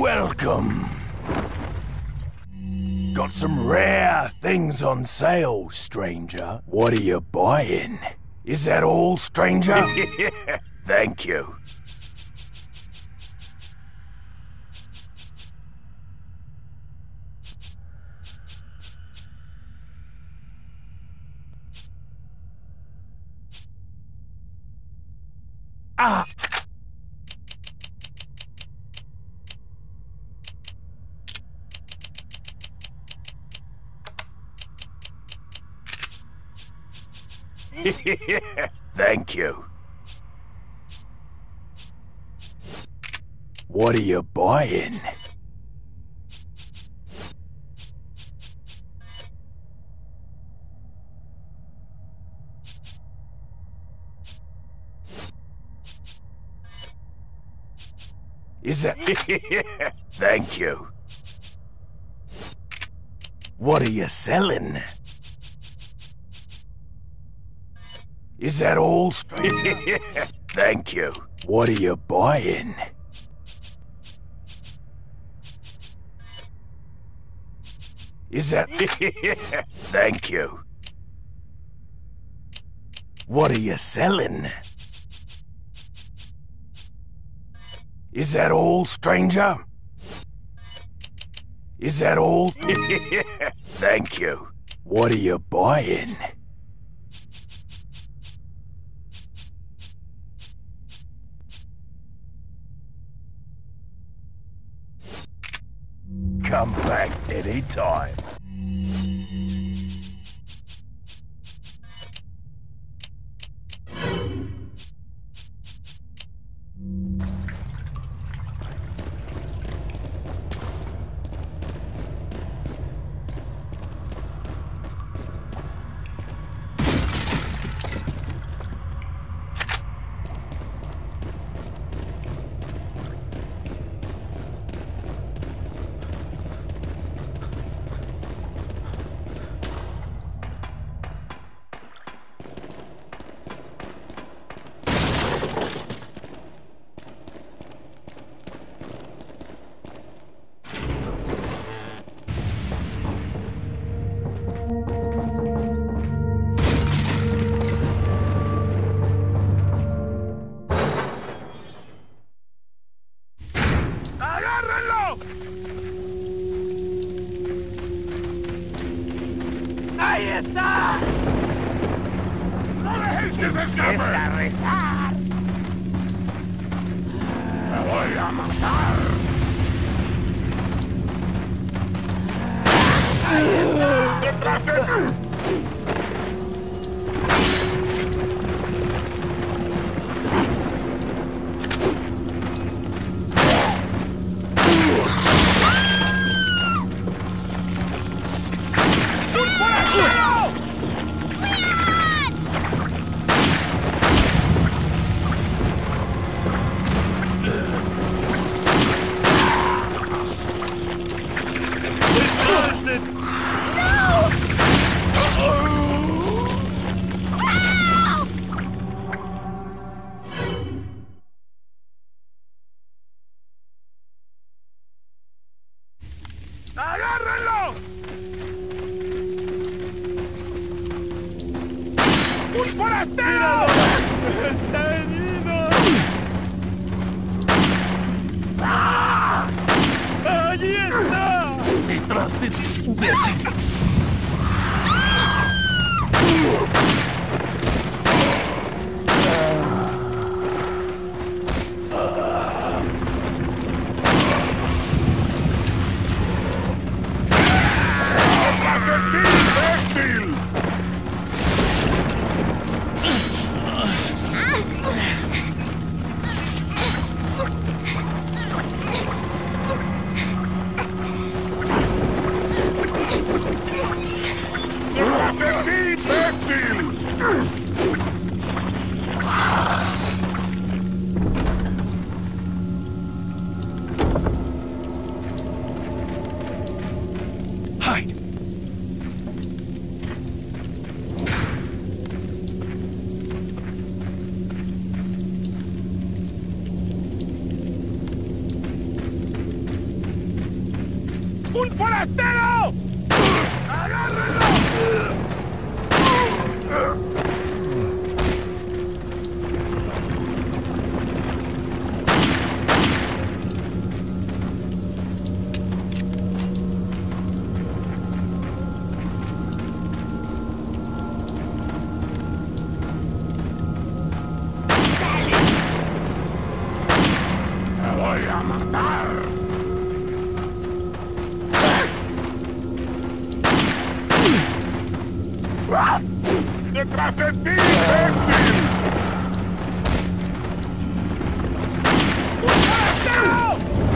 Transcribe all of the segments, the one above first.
Welcome. Got some rare things on sale, stranger. What are you buying? Is that all, stranger? Thank you. Ah! Thank you. What are you buying? Is that... Thank you. What are you selling? Is that all, stranger? Thank you. What are you buying? Is that... Thank you. What are you selling? Is that all, stranger? Is that all? Thank you. What are you buying? Come back anytime. ¡Ahí está! ¡No dejéis que se escape! ¡Empieza a rezar! ¡Me voy a matar! ¡Ahí está! ¡Detrás de ti! ¡Agárrenlo! ¡Un forastero! ¡Está herido! ¡Ah! ¡Allí está! ¡Detrás de ti, imbécil! Hide! ¡Un forastero! ¡Agárrenlo! Voy a matar. ¡Detrás de ti, imbécil! ¡Un forastero!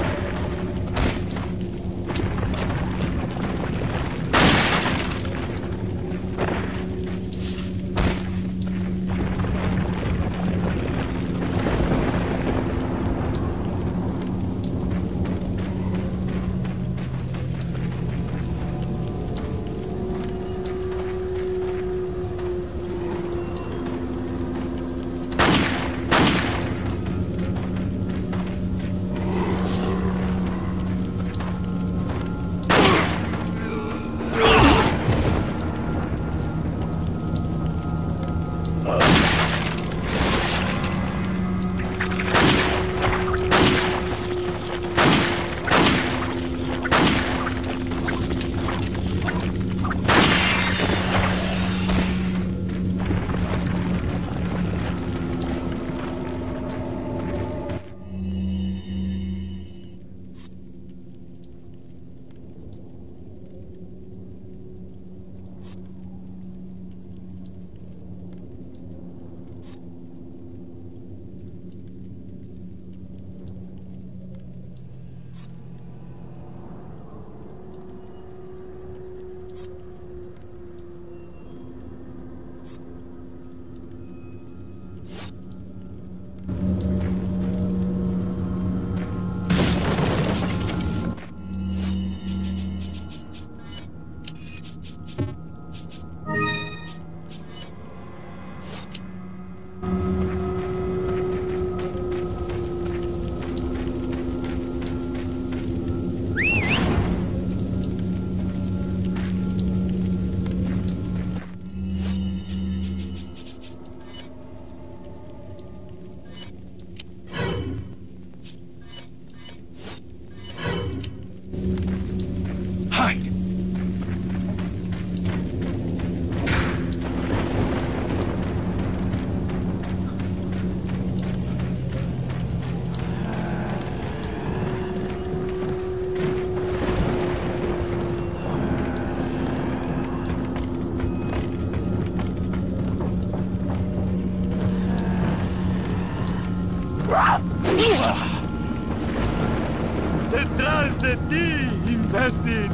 ¡Detrás de ti, imbécil!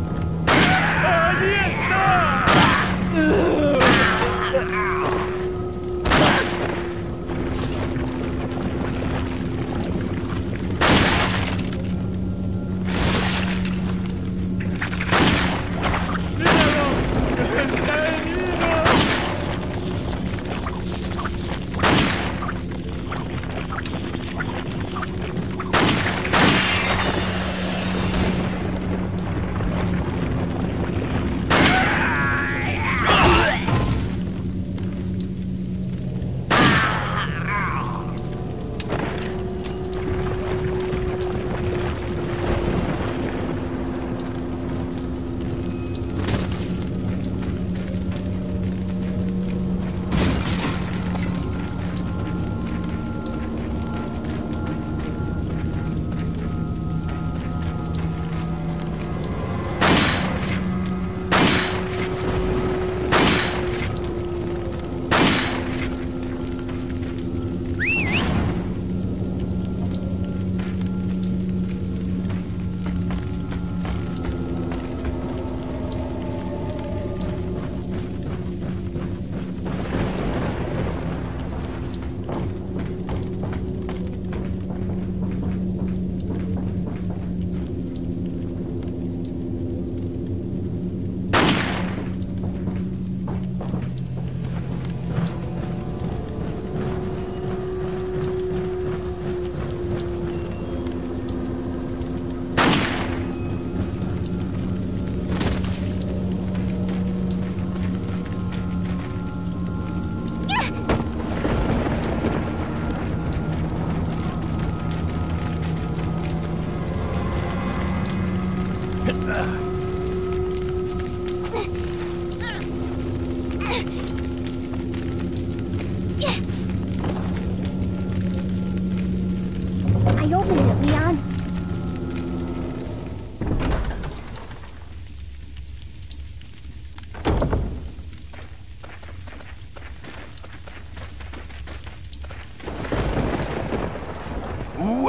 ¡Allí está! ¡Míralo! ¡Está herido!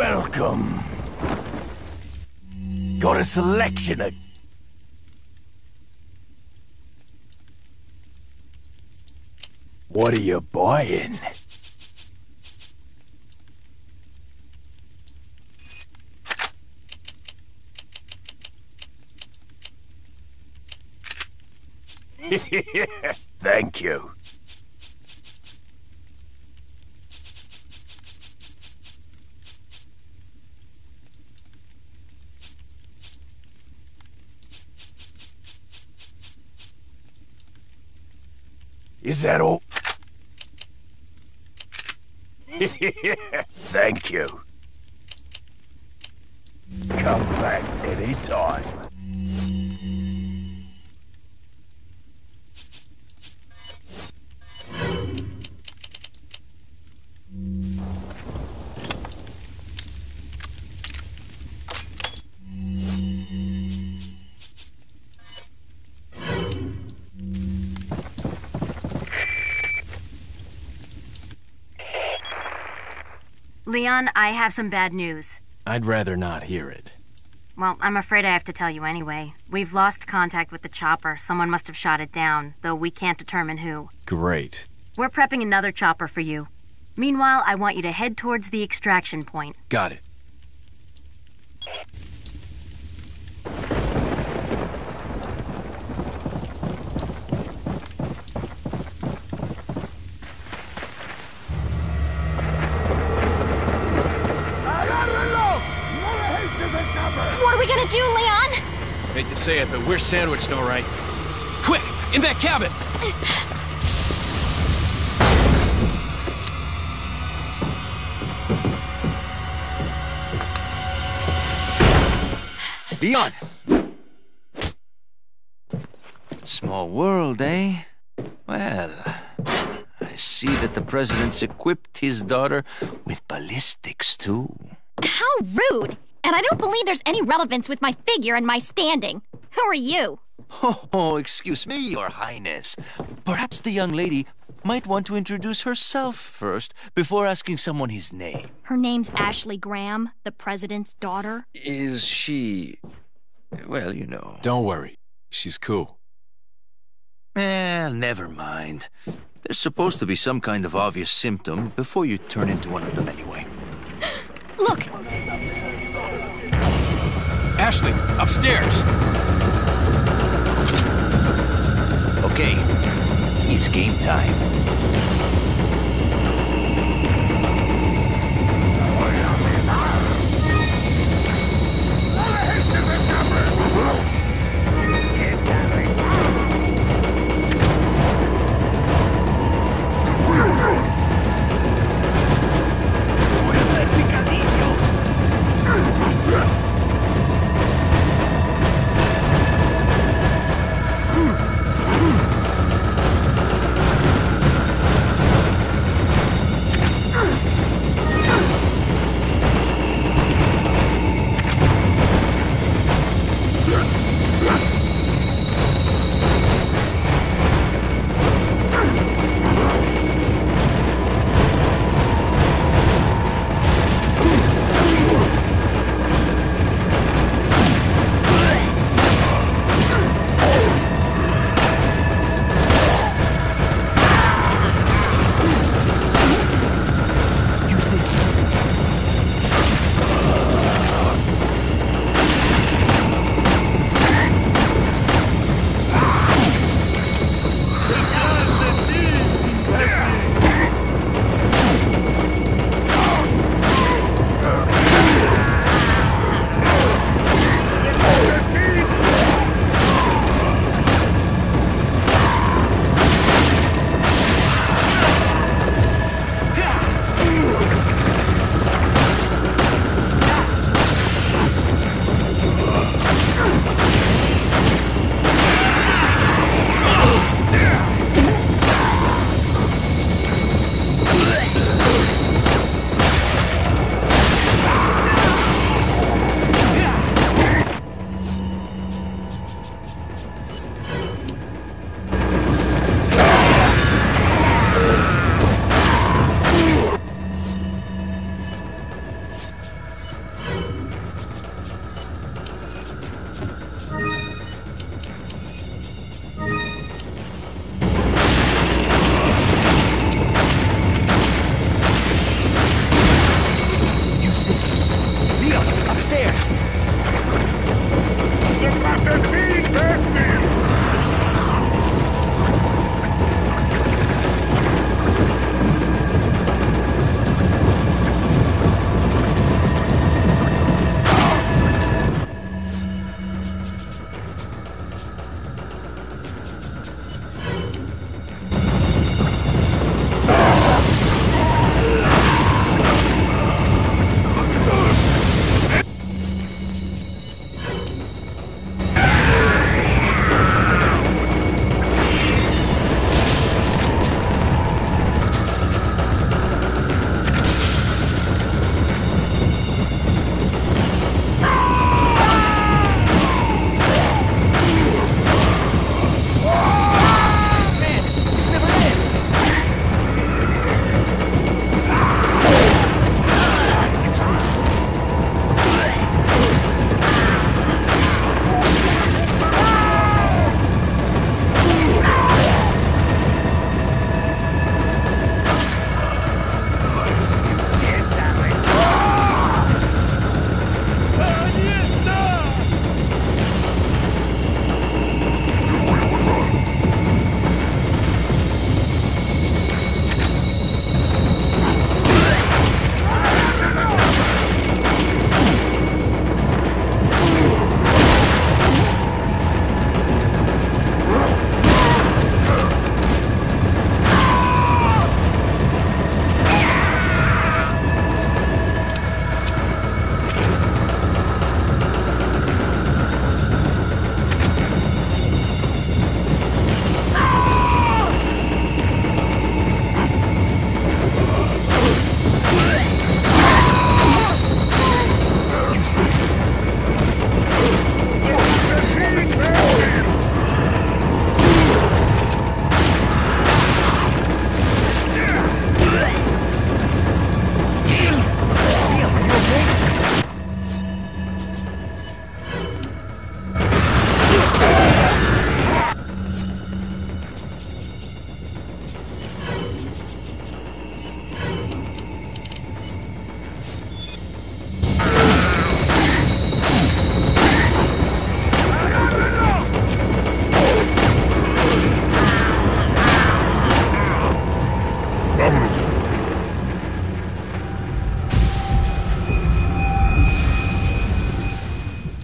welcome. Got a selection of... What are you buying? Thank you. Is that all? Thank you. Come back anytime. Leon, I have some bad news. I'd rather not hear it. Well, I'm afraid I have to tell you anyway. We've lost contact with the chopper. Someone must have shot it down, though we can't determine who. Great. We're prepping another chopper for you. Meanwhile, I want you to head towards the extraction point. Got it. What are we gonna do, Leon? Hate to say it, but we're sandwiched all right. Quick! In that cabin! Leon! Small world, eh? Well, I see that the president's equipped his daughter with ballistics, too. How rude! And I don't believe there's any relevance with my figure and my standing. Who are you? Oh, excuse me, Your Highness. Perhaps the young lady might want to introduce herself first before asking someone his name. Her name's Ashley Graham, the president's daughter. Is she... well, you know... Don't worry. She's cool. Never mind. There's supposed to be some kind of obvious symptom before you turn into one of them anyway. Look! Ashley, upstairs! Okay, it's game time.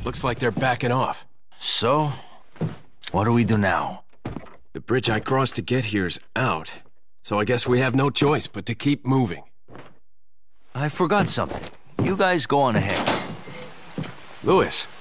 Looks like they're backing off. So, what do we do now? The bridge I crossed to get here's out, so I guess we have no choice but to keep moving. I forgot something. You guys go on ahead. Louis,